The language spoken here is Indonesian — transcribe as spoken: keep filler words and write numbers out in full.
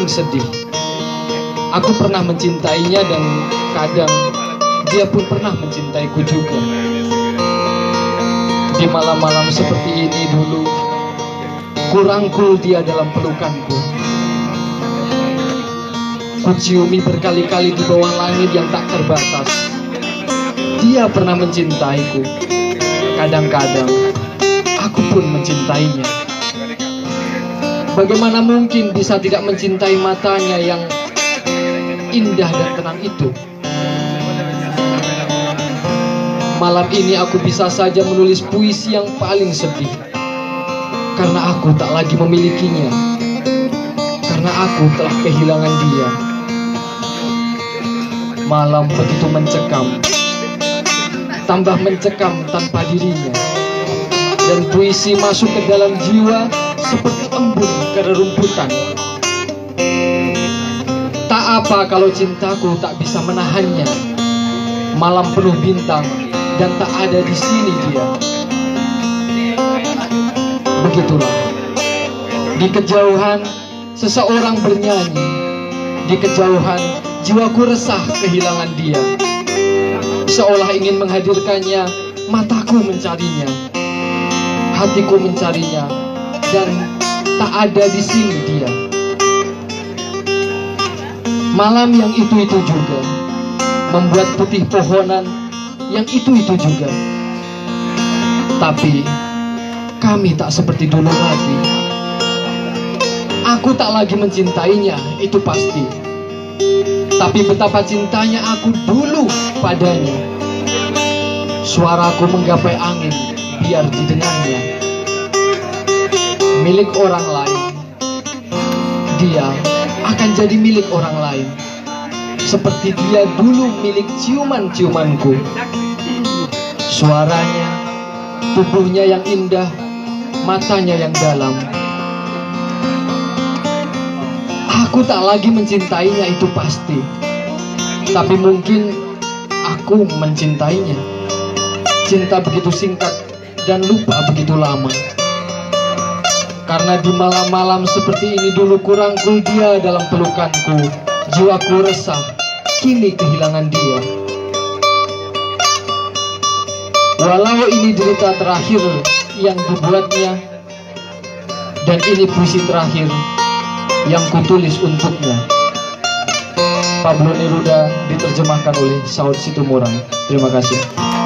sedih. Aku pernah mencintainya dan kadang dia pun pernah mencintaiku juga. Di malam-malam seperti ini dulu, ku rangkul dia dalam pelukanku. Ku ciumi berkali-kali di bawah langit yang tak terbatas. Dia pernah mencintaiku. Kadang-kadang aku pun mencintainya. Bagaimana mungkin bisa tidak mencintai matanya yang indah dan tenang itu? Malam ini aku bisa saja menulis puisi yang paling sedih, karena aku tak lagi memilikinya, karena aku telah kehilangan dia. Malam begitu mencekam, tambah mencekam tanpa dirinya, dan puisi masuk ke dalam jiwa seperti embun ke rerumputan. Tak apa kalau cintaku tak bisa menahannya. Malam penuh bintang dan tak ada di sini dia. Begitulah, di kejauhan seseorang bernyanyi. Di kejauhan jiwaku resah kehilangan dia. Seolah ingin menghadirkannya, mataku mencarinya, hatiku mencarinya, dan tak ada di sini dia. Malam yang itu-itu juga membuat putih pohonan yang itu-itu juga. Tapi kami tak seperti dulu lagi. Aku tak lagi mencintainya, itu pasti. Tapi betapa cintanya aku dulu padanya. Suaraku menggapai angin biar didengarnya. Milik orang lain, dia akan jadi milik orang lain, seperti dia dulu milik ciuman-ciumanku. Suaranya, tubuhnya yang indah, matanya yang dalam. Aku tak lagi mencintainya, itu pasti. Tapi mungkin aku mencintainya. Cinta begitu singkat dan lupa begitu lama. Karena di malam-malam seperti ini dulu kurangkul dia dalam pelukanku. Jiwaku resah, kini kehilangan dia. Walau ini derita terakhir yang dibuatnya, dan ini puisi terakhir yang kutulis untuknya. Pablo Neruda, diterjemahkan oleh Saud Situmorang. Terima kasih.